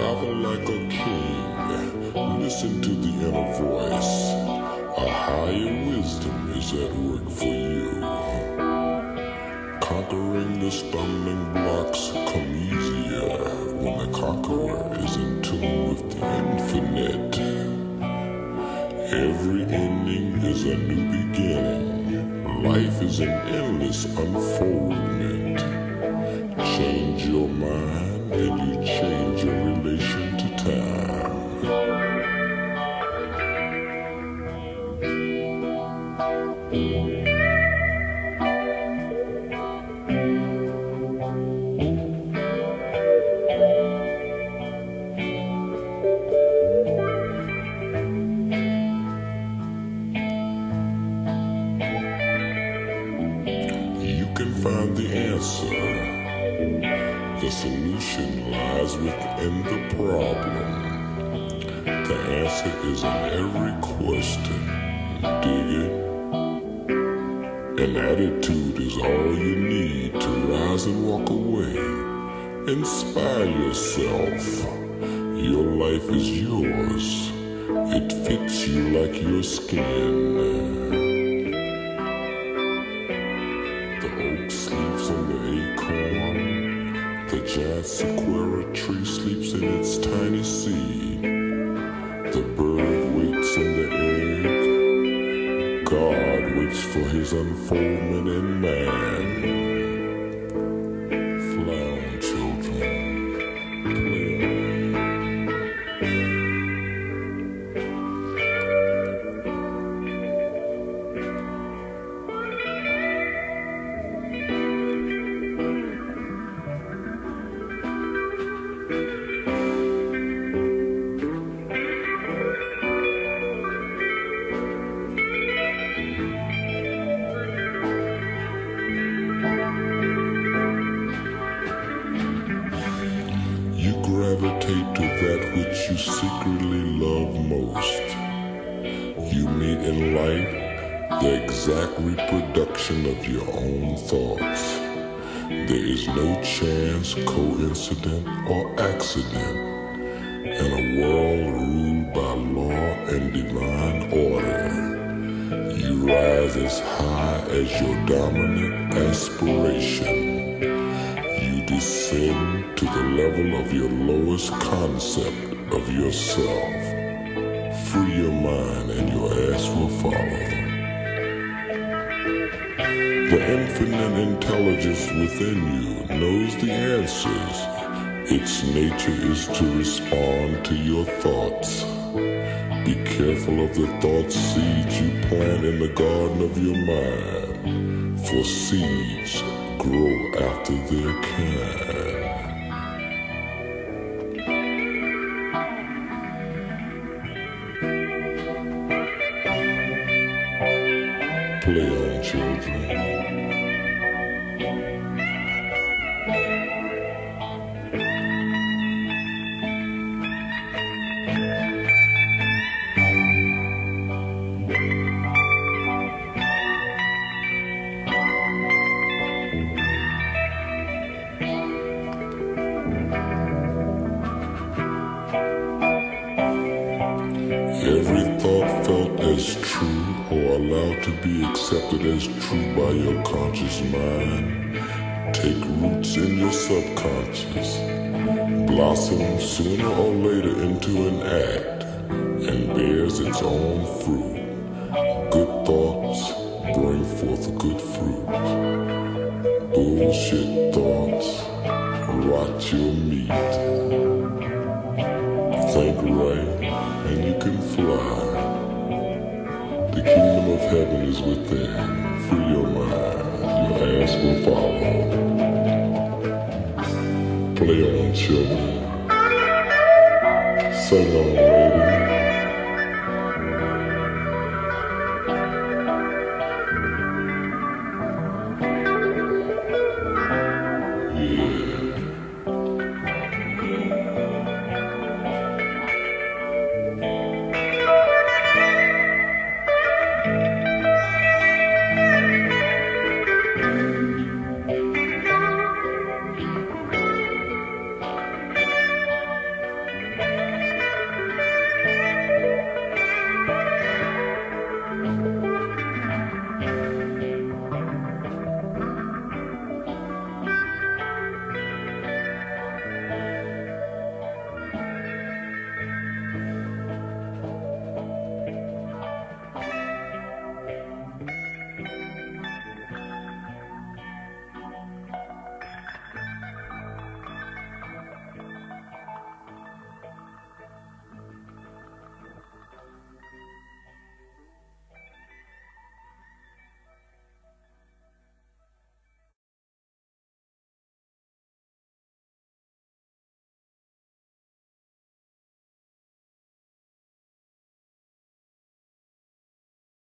Travel like a king, listen to the inner voice. A higher wisdom is at work for you. Conquering the stumbling blocks come easier when the conqueror is in tune with the infinite. Every ending is a new beginning. Life is an endless unfoldment. Change your mind and you change your relation to time. You can find the answer. The solution lies within the problem. The answer is in every question. Dig it? An attitude is all you need to rise and walk away. Inspire yourself. Your life is yours. It fits you like your skin. The oak sleeps on the acorn. The giant sequoia tree sleeps in its tiny seed. The bird waits in the egg. God waits for his unfoldment in man. Fly on, children. Play on. You gravitate to that which you secretly love most. You meet in life the exact reproduction of your own thoughts. There is no chance, coincidence, or accident in a world ruled by law and divine order. You rise as high as your dominant aspiration. You descend to the level of your lowest concept of yourself. Free your mind and your ass will follow. The infinite intelligence within you knows the answers. Its nature is to respond to your thoughts. Be careful of the thought seeds you plant in the garden of your mind, for seeds grow after their kind. Play on, children. Every thought felt as true or allowed to be accepted as true by your conscious mind take roots in your subconscious, blossom sooner or later into an act, and bears its own fruit. Good thoughts bring forth good fruit. Bullshit thoughts rot your meat. Think right and you can fly. The kingdom of heaven is within. Free your mind, your ass will follow. Play on, children. Sing on.